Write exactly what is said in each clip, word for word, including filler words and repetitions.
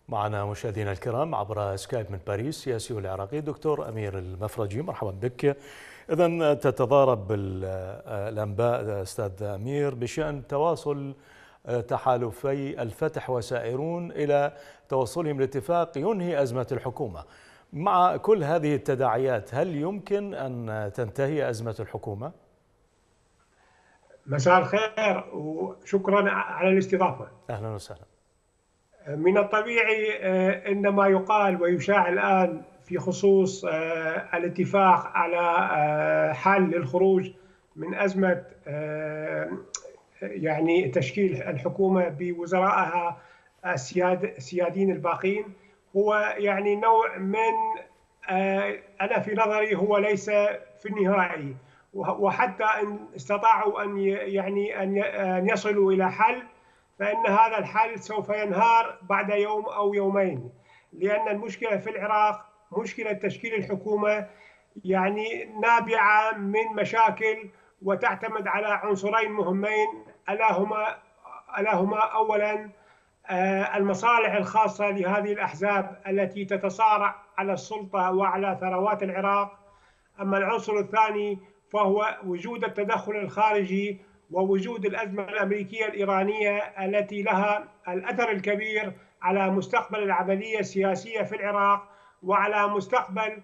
معنا مشاهدينا الكرام عبر سكايب من باريس السياسي العراقي دكتور أمير المفرجي. مرحبا بك. إذا تتضارب الأنباء أستاذ أمير بشأن تواصل تحالفي الفتح وسائرون إلى توصلهم لاتفاق ينهي أزمة الحكومة. مع كل هذه التداعيات هل يمكن أن تنتهي أزمة الحكومة؟ مساء الخير وشكرا على الاستضافة. أهلا وسهلا. من الطبيعي أن ما يقال ويشاع الآن في خصوص الاتفاق على حل الخروج من أزمة يعني تشكيل الحكومة بوزرائها السياديين الباقين هو يعني نوع من أنا في نظري هو ليس في النهائي، وحتى إن استطاعوا أن يعني أن يصلوا إلى حل فإن هذا الحل سوف ينهار بعد يوم أو يومين، لأن المشكلة في العراق مشكلة تشكيل الحكومة يعني نابعة من مشاكل وتعتمد على عنصرين مهمين، ألا هما ألا هما أولا المصالح الخاصة لهذه الأحزاب التي تتصارع على السلطة وعلى ثروات العراق. أما العنصر الثاني فهو وجود التدخل الخارجي ووجود الأزمة الأمريكية الإيرانية التي لها الأثر الكبير على مستقبل العملية السياسية في العراق وعلى مستقبل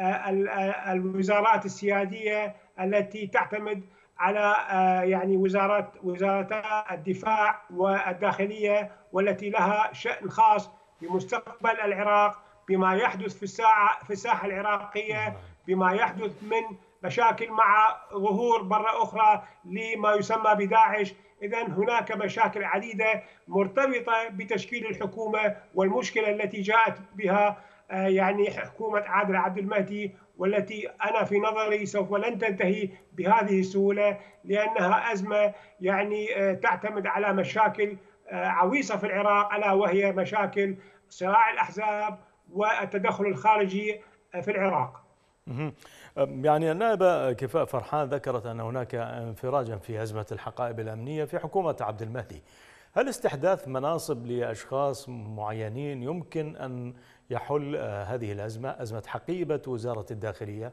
الوزارات السيادية التي تعتمد على يعني وزارات وزارتا الدفاع والداخلية، والتي لها شأن خاص بمستقبل العراق بما يحدث في الساحة في الساحة العراقية، بما يحدث من مشاكل مع ظهور مرة أخرى لما يسمى بداعش. إذن هناك مشاكل عديدة مرتبطة بتشكيل الحكومة والمشكلة التي جاءت بها يعني حكومة عادل عبد المهدي، والتي أنا في نظري سوف لن تنتهي بهذه السهولة، لأنها أزمة يعني تعتمد على مشاكل عويصة في العراق، ألا وهي مشاكل صراع الأحزاب والتدخل الخارجي في العراق. يعني النائبة كفاء فرحان ذكرت أن هناك انفراجا في أزمة الحقائب الأمنية في حكومة عبد المهدي. هل استحداث مناصب لأشخاص معينين يمكن أن يحل هذه الأزمة، أزمة حقيبة وزارة الداخلية؟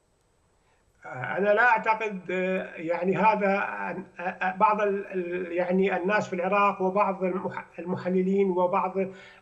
أنا لا أعتقد يعني هذا. بعض يعني الناس في العراق وبعض المحللين وبعض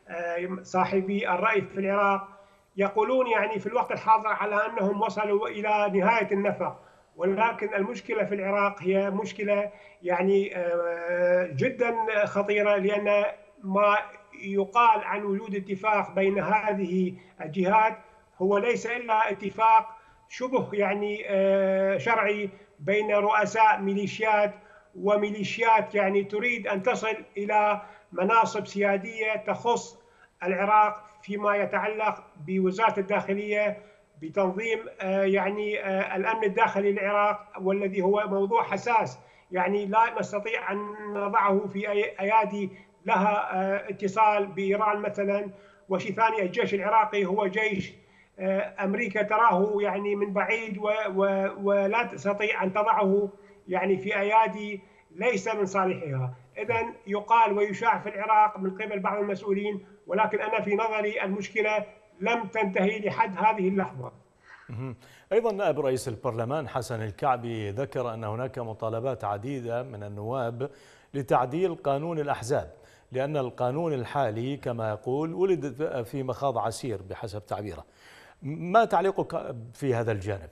صاحبي الرأي في العراق يقولون يعني في الوقت الحاضر على أنهم وصلوا إلى نهاية النفق، ولكن المشكلة في العراق هي مشكلة يعني جدا خطيرة، لأن ما يقال عن وجود اتفاق بين هذه الجهات هو ليس إلا اتفاق شبه يعني شرعي بين رؤساء ميليشيات وميليشيات يعني تريد أن تصل إلى مناصب سيادية تخص العراق فيما يتعلق بوزارة الداخلية، بتنظيم يعني الأمن الداخلي للعراق، والذي هو موضوع حساس يعني لا نستطيع أن نضعه في أيادي لها اتصال بإيران مثلا. وشيء ثاني، الجيش العراقي هو جيش أمريكا تراه يعني من بعيد ولا تستطيع أن تضعه يعني في أيادي ليس من صالحها. إذن يقال ويشاع في العراق من قبل بعض المسؤولين، ولكن أنا في نظري المشكلة لم تنتهي لحد هذه اللحظة. أيضا نائب رئيس البرلمان حسن الكعبي ذكر أن هناك مطالبات عديدة من النواب لتعديل قانون الأحزاب، لأن القانون الحالي كما يقول ولد في مخاض عسير بحسب تعبيره. ما تعليقك في هذا الجانب؟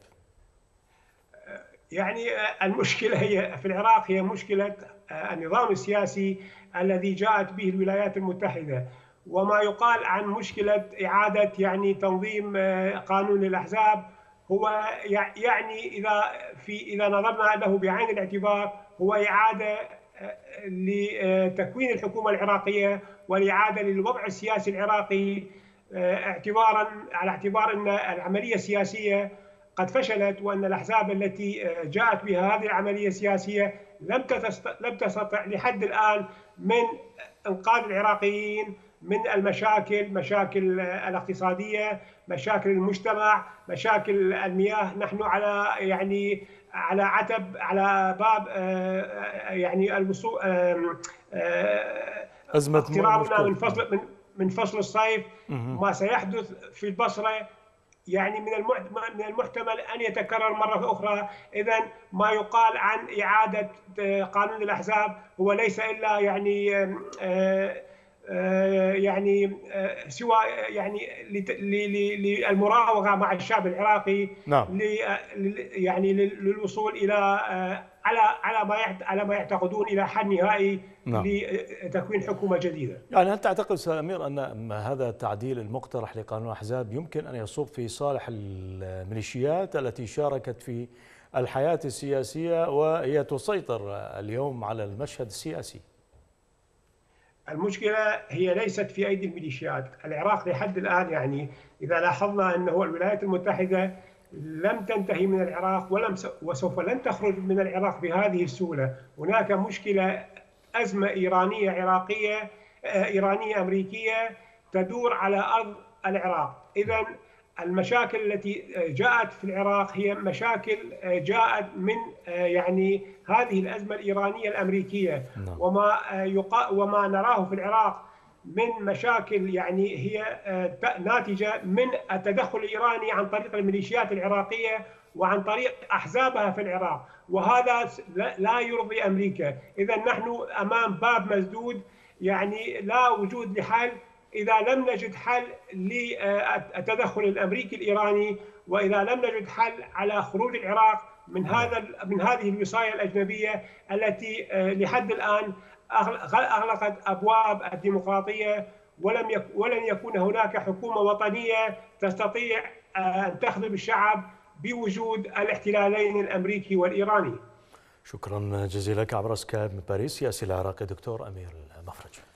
يعني المشكلة هي في العراق هي مشكلة النظام السياسي الذي جاءت به الولايات المتحدة، وما يقال عن مشكلة إعادة يعني تنظيم قانون الأحزاب هو يعني إذا في إذا نظرنا له بعين الاعتبار هو إعادة لتكوين الحكومة العراقية والإعادة للوضع السياسي العراقي، اعتبارا على اعتبار أن العملية السياسية قد فشلت، وأن الأحزاب التي جاءت بها هذه العملية السياسية لم لم تستطع لحد الآن من إنقاذ العراقيين من المشاكل، مشاكل الاقتصادية، مشاكل المجتمع، مشاكل المياه. نحن على يعني على عتب على باب يعني الوصول أزمة اقترابنا من فصل من من فصل الصيف ما سيحدث في البصرة يعني من من المحتمل أن يتكرر مرة أخرى. إذن ما يقال عن إعادة قانون الأحزاب هو ليس إلا يعني يعني سوى يعني للمراوغة مع الشعب العراقي. نعم. يعني للوصول إلى على على ما على ما يعتقدون إلى حل نهائي. نعم. لتكوين حكومة جديدة. يعني هل تعتقد أستاذ أمير أن هذا التعديل المقترح لقانون الأحزاب يمكن أن يصب في صالح الميليشيات التي شاركت في الحياة السياسية وهي تسيطر اليوم على المشهد السياسي؟ المشكلة هي ليست في أيدي الميليشيات. العراق لحد الآن يعني إذا لاحظنا أنه الولايات المتحدة لم تنتهي من العراق ولم وسوف لن تخرج من العراق بهذه السهولة. هناك مشكلة أزمة إيرانية عراقية إيرانية أمريكية تدور على أرض العراق. إذن المشاكل التي جاءت في العراق هي مشاكل جاءت من يعني هذه الأزمة الإيرانية الأمريكية. وما يقا وما نراه في العراق من مشاكل يعني هي ناتجة من التدخل الإيراني عن طريق الميليشيات العراقية وعن طريق أحزابها في العراق، وهذا لا يرضي أمريكا. إذا نحن أمام باب مسدود، يعني لا وجود لحل إذا لم نجد حل للتدخل الأمريكي الإيراني، وإذا لم نجد حل على خروج العراق من هذا من هذه الوصاية الأجنبية التي لحد الآن أغلقت أبواب الديمقراطية، ولم يك ولن يكون هناك حكومة وطنية تستطيع أن تخدم الشعب بوجود الاحتلالين الأمريكي والإيراني. شكرا جزيلا لك عبر سكايب من باريس سياسي العراقي دكتور أمير المفرج.